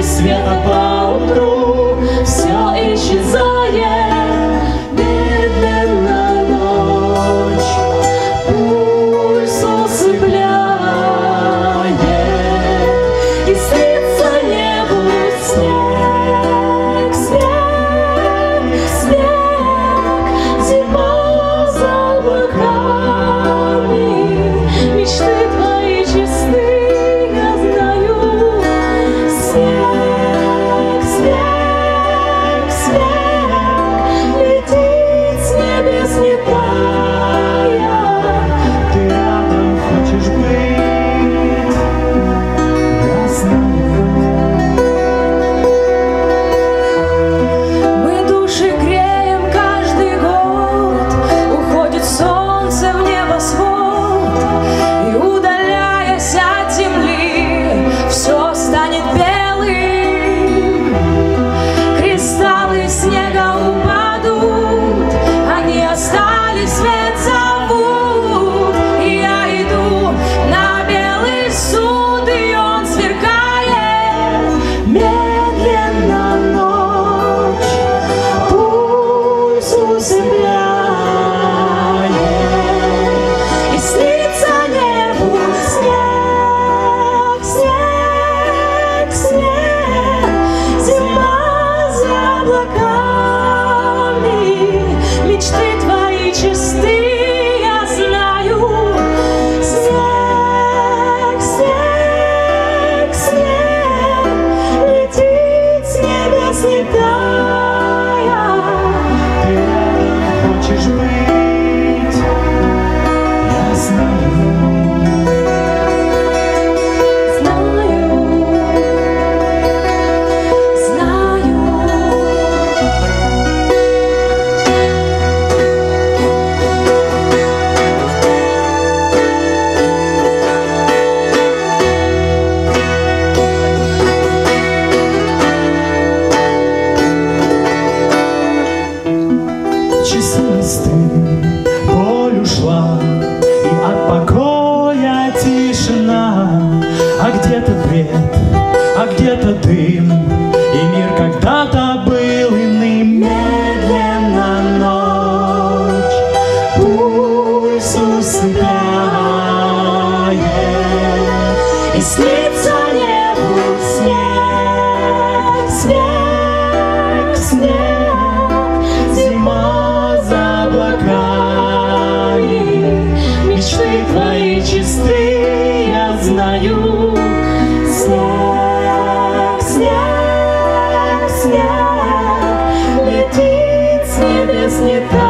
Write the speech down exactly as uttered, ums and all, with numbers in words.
света поутру все исчезает, медленно ночь пульс усыпляет, и снится небу снег, снег, снег, зима за облаками, мечты твои чисты, я знаю. Снег, снег, снег летит с небес не тая. Ты рядом хочешь быть, я знаю. Мы души греем каждый год, уходит солнце в небосвод, и удаляясь от земли, все станет белым. Кристаллы снега упадут, они остались, свет зовут, и я иду на белый суд, и он сверкает. Медленно ночь пульс усыпляет, и снится небу снег, снег, снег, зима за облаками, мечты твои чисты, я знаю. Снег, снег, снег летит с небес не тая. Ты рядом хочешь быть, я знаю. Знаю, знаю. Часы мосты, боль ушла, и от покоя тишина. А где-то бред, а где-то дым, и мир когда-то был иным. Медленно ночь пульс усыпляет, И снится небу снег, снег, снег, зима за облаками, мечты твои чисты, я знаю. Снег, снег, снег летит с небес не тая.